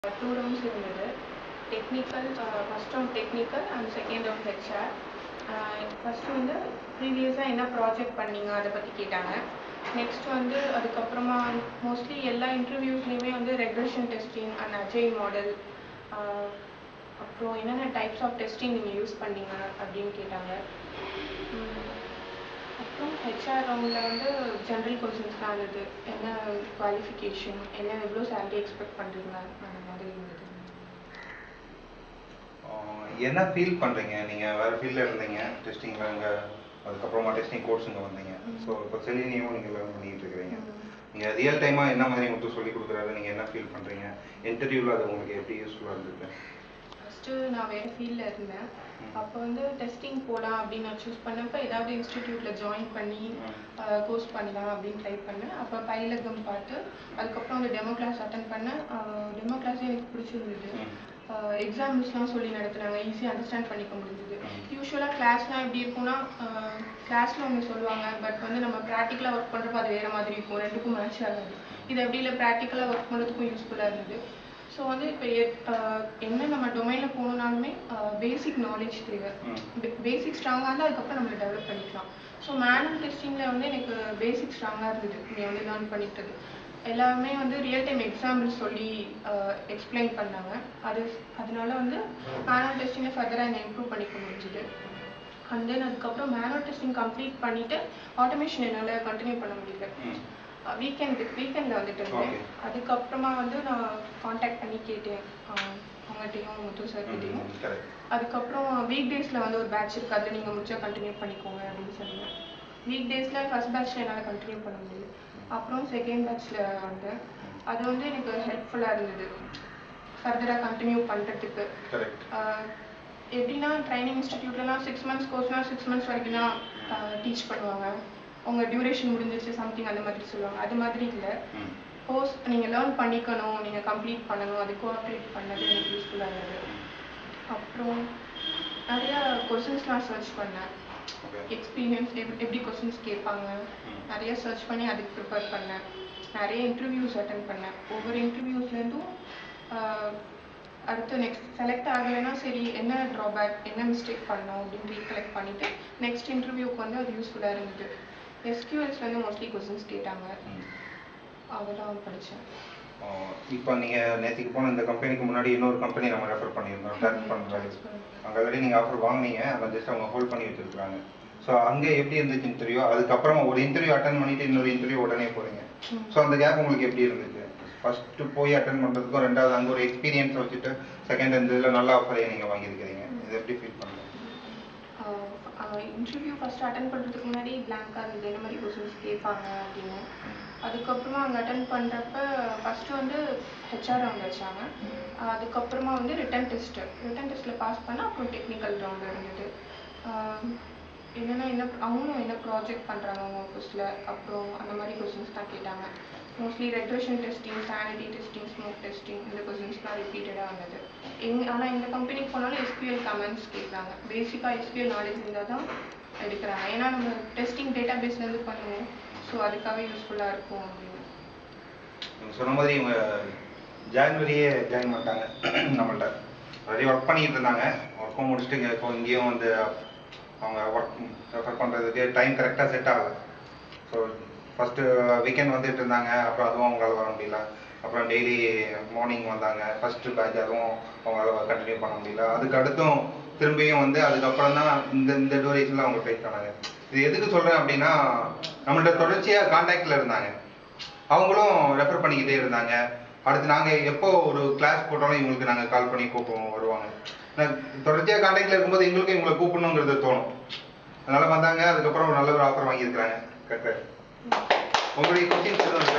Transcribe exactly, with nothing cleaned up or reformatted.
Two rounds இருந்தது. Technical first round technical and second round HR. First வந்து ப்ரீவியஸாக என்ன ப்ராஜெக்ட் பண்ணீங்க அதை பற்றி கேட்டாங்க. நெக்ஸ்ட் வந்து அதுக்கப்புறமா மோஸ்ட்லி எல்லா இன்டர்வியூஸ்லேயுமே வந்து regression testing and agile model, அப்புறம் என்னென்ன டைப்ஸ் ஆஃப் டெஸ்டிங் நீங்கள் யூஸ் பண்ணீங்க அப்படின்னு கேட்டாங்க. அப்புறம் ஹெச்ஆர் ரவுண்டில் வந்து ஜென்ரல் கொஸ்டின்ஸ்லாம் இருந்தது. என்ன குவாலிஃபிகேஷன், என்ன எவ்வளோ சேலரி எக்ஸ்பெக்ட் பண்ணுறீங்க அந்த மாதிரி இருந்தது. என்ன ஃபீல் பண்ணுறீங்க? நீங்கள் வேறு ஃபீல்டில் இருந்தீங்க டெஸ்டிங்கில், இங்கே அதுக்கப்புறமா டெஸ்டிங் கோர்ஸ் இங்கே வந்தீங்க. ஸோ இப்போ செலினியும் நீங்கள் லேர்ன் பண்ணிகிட்டு இருக்கிறீங்க. நீங்கள் ரியல் டைமாக என்ன மாதிரி உங்களுக்கு சொல்லி கொடுக்குறாரு, நீங்கள் என்ன ஃபீல் பண்ணுறீங்க? இன்டர்வியூவில் அது உங்களுக்கு எப்படி யூஸ்ஃபுல்லாக இருந்தது? ஃபஸ்ட்டு நான் வேறு ஃபீல்டில் இருந்தேன். அப்போ வந்து டெஸ்டிங் போகலாம் அப்படின்னு நான் சூஸ் பண்ணப்போ ஏதாவது இன்ஸ்டிடியூட்டில் ஜாயின் பண்ணி கோர்ஸ் பண்ணலாம் அப்படின்னு ட்ரை பண்ணேன். அப்போ பயிலகம் பார்த்து அதுக்கப்புறம் அந்த டெமோ கிளாஸ் அட்டன் பண்ணேன். டெமோ கிளாஸே எனக்கு பிடிச்சிருந்தது. எக்ஸாம்பிள்ஸ்லாம் சொல்லி நடத்துனாங்க, ஈஸியாக அண்டர்ஸ்டாண்ட் பண்ணிக்க முடிஞ்சது. யூஸ்வலாக கிளாஸ்லாம் எப்படி இருக்கும்னா, கிளாஸில் ஒன்று சொல்லுவாங்க, பட் வந்து நம்ம ப்ராக்டிக்கலாக ஒர்க் பண்ணுறப்போ அது வேறு மாதிரி இருக்கும், ரெண்டுக்கும் மேட்ச் ஆகாது. இது எப்படி இல்லை, ப்ராக்டிக்கலாக ஒர்க் பண்ணுறதுக்கும் யூஸ்ஃபுல்லாக இருந்தது. ஸோ வந்து இப்போ என்ன நம்ம டொமைனில் போகணுன்னாலுமே பேசிக் நாலேஜ் தேவை. பேசிக் ஸ்ட்ராங்காக இருந்தால் அதுக்கப்புறம் நம்ம டெவலப் பண்ணிக்கலாம். ஸோ மேனுவல் டெஸ்டிங்கில் வந்து எனக்கு பேசிக் ஸ்ட்ராங்காக இருந்தது. நீ வந்து லேர்ன் பண்ணிட்டது எல்லாமே வந்து ரியல் டைம் எக்ஸாம்பிள் சொல்லி எக்ஸ்பிளைன் பண்ணாங்க. அது அதனால வந்து மேனுவல் டெஸ்டிங்கை ஃபர்தராக என்னை இம்ப்ரூவ் பண்ணிக்க முடிஞ்சுது. அண்ட் தென் அதுக்கப்புறம் மேனுவல் டெஸ்டிங் கம்ப்ளீட் பண்ணிவிட்டு ஆட்டோமேஷன் என்னால் கண்டினியூ பண்ண முடியல. வீக்கெண்டு வீக்கெண்டில் வந்துட்டு இருந்தேன். அதுக்கப்புறமா வந்து நான் காண்டாக்ட் பண்ணி கேட்டேன் அவங்ககிட்டையும் முத்து சார்கிட்டையும். அதுக்கப்புறம் வீக் டேஸில் வந்து ஒரு பேட்ச் இருக்குது, அதில் நீங்கள் முடிச்சா கண்டினியூ பண்ணிக்கோங்க அப்படின்னு சொன்னீங்க. வீக் டேஸில் ஃபர்ஸ்ட் பேட்ச்சில் என்னால் கண்டினியூ பண்ண முடியல. அப்புறம் செகண்ட் பேட்ச்சில் வந்தேன். அது வந்து எனக்கு ஹெல்ப்ஃபுல்லாக இருந்தது ஃபர்தராக கண்டினியூ பண்ணுறதுக்கு. எப்படின்னா ட்ரைனிங் இன்ஸ்டிடியூட்லலாம் சிக்ஸ் மந்த்ஸ் கோர்ஸ்னால் சிக்ஸ் மந்த்ஸ் வரைக்கும் தான் டீச் பண்ணுவாங்க. உங்கள் டியூரேஷன் முடிஞ்சிருச்சு சம்திங் அந்த மாதிரி சொல்லுவாங்க. அது மாதிரி இல்லை, கோர்ஸ் நீங்கள் லேர்ன் பண்ணிக்கணும், நீங்கள் கம்ப்ளீட் பண்ணணும், அது கோஆப்ரேட் பண்ணது எனக்கு யூஸ்ஃபுல்லாக இருந்தது. அப்புறம் நிறையா கொஸ்டின்ஸ்லாம் சர்ச் பண்ணேன். எக்ஸ்பீரியன்ஸ் எப் எப்படி கொஸ்டின்ஸ் கேட்பாங்க நிறைய சர்ச் பண்ணி அதுக்கு ப்ரிப்பேர் பண்ணேன். நிறைய இன்டர்வியூஸ் அட்டன் பண்ணேன். ஒவ்வொரு இன்டர்வியூஸ்லேருந்தும் அடுத்து நெக்ஸ்ட் செலக்ட் ஆகலைன்னா சரி என்ன ட்ராபேக், என்ன மிஸ்டேக் பண்ணோம் அப்படின்னு ரீகலெக்ட் பண்ணிவிட்டு நெக்ஸ்ட் இன்டர்வியூக்கு வந்து அது யூஸ்ஃபுல்லாக இருந்தது. எஸ்கியூஎல்ஸ் வந்து மோஸ்ட்லி கொஸ்டின்ஸ் கேட்டாங்க, அதெல்லாம் படித்தேன். இப்போ நீங்கள் நேற்றுக்கு போன இந்த கம்பெனிக்கு முன்னாடி இன்னொரு கம்பெனி நம்ம ரெஃபர் பண்ணியிருந்தோம், டேக் பண்ணுறாங்க. அங்கே ஆல்ரெடி நீங்கள் ஆஃபர் வாங்கினீங்க, அதை ஜஸ்ட் அவங்க ஹோல்ட் பண்ணி வச்சுருக்காங்க. ஸோ அங்கே எப்படி இருந்துச்சு இன்டர்வியூ? அதுக்கப்புறமா ஒரு இன்டர்வியூ அட்டன் பண்ணிவிட்டு இன்னொரு இன்டர்வியூ உடனே போகிறீங்க. ஸோ அந்த கேப் உங்களுக்கு எப்படி இருந்துச்சு? ஃபஸ்ட்டு போய் அட்டன் பண்ணுறதுக்கும் ரெண்டாவது அங்கே ஒரு எக்ஸ்பீரியன்ஸ் வச்சுட்டு செகண்ட் இந்த இதில் நல்ல ஆஃபரே நீங்கள் வாங்கியிருக்கிறீங்க, இது எப்படி ஃபீல் பண்ணுறீங்க? இன்டர்வியூ ஃபஸ்ட்டு அட்டன் பண்ணுறதுக்கு முன்னாடி பிளாங்காக இருந்தது, என்ன மாதிரி கொஸ்டின்ஸ் கேட்பாங்க அப்படின்னு. அதுக்கப்புறமா அங்கே அட்டன் பண்ணுறப்ப ஃபஸ்ட்டு வந்து ஹெச்ஆர் ரவுண்ட் வச்சாங்க. அதுக்கப்புறமா வந்து ரிட்டன் டெஸ்ட்டு ரிட்டன் டெஸ்ட்டில் பாஸ் பண்ணால் அப்புறம் டெக்னிக்கல் ரவுண்டு இருந்தது. என்னென்னா என்ன அவங்களும் என்ன ப்ராஜெக்ட் பண்ணுறாங்க அவங்க ஆஃபீஸில், அப்புறம் அந்த மாதிரி கொஸ்டின்ஸ் தான் கேட்டாங்க. Mostly regression testing, sanity testing, smoke testing, இந்த கொஸ்டின்ஸ்லாம் ரிப்பீட்டடாக வந்தது. எங் ஆனால் இந்த கம்பெனிக்கு போனாலும் எஸ்கியூஎல் கமெண்ட்ஸ் கேட்குறாங்க. பேசிக்காக எஸ்கியூஎல் நாலேஜ் இருந்தால் தான் எடுக்கிறாங்க. ஏன்னா நம்ம டெஸ்டிங் டேட்டா பேஸ்லேருந்து பண்ணுவோம், ஸோ அதுக்காகவே யூஸ்ஃபுல்லாக இருக்கும் அப்படின்னு. நீங்கள் சொன்ன மாதிரி இவங்க ஜான்வரியே ஜாயின் பண்ணிட்டாங்க நம்மள்ட்ட. நிறைய ஒர்க் பண்ணிக்கிட்டு இருந்தாங்க, ஒர்க்கும் முடிச்சுட்டு இங்கே இப்போ இங்கேயும் வந்து அவங்க ஒர்க் ரெஃபர் பண்ணுறதுக்கு டைம் கரெக்டாக செட் ஆகலை. ஸோ ஃபஸ்ட்டு வீக்கெண்ட் வந்துட்டு இருந்தாங்க, அப்புறம் அதுவும் அவங்களால வர முடியல. அப்புறம் டெய்லி மார்னிங் வந்தாங்க, ஃபஸ்ட்டு பேட்ச் அதுவும் அவங்களால கண்டினியூ பண்ண முடியல. அதுக்கு அடுத்தும் திரும்பியும் வந்து அதுக்கப்புறம் தான் இந்த இந்த டூரேஷனில் அவங்க ட்ரை பண்ணாங்க. இது எதுக்கு சொல்கிறேன் அப்படின்னா, நம்மள்ட்ட தொடர்ச்சியாக கான்டாக்டில் இருந்தாங்க, அவங்களும் ரெஃபர் பண்ணிக்கிட்டே இருந்தாங்க. அடுத்து நாங்கள் எப்போ ஒரு கிளாஸ் போட்டாலும் இவங்களுக்கு நாங்கள் கால் பண்ணி கூப்பிடுவோம், வருவாங்க. தொடர்ச்சியாக கான்டாக்டில் இருக்கும்போது எங்களுக்கும் இவங்களை கூப்பிடணுங்கிறது தோணும், அதனால் வந்தாங்க. அதுக்கப்புறம் நல்ல ஒரு ஆஃபர் வாங்கியிருக்கிறாங்க. கரெக்டாக உங்களுடைய கொஸ்டின்ஸ்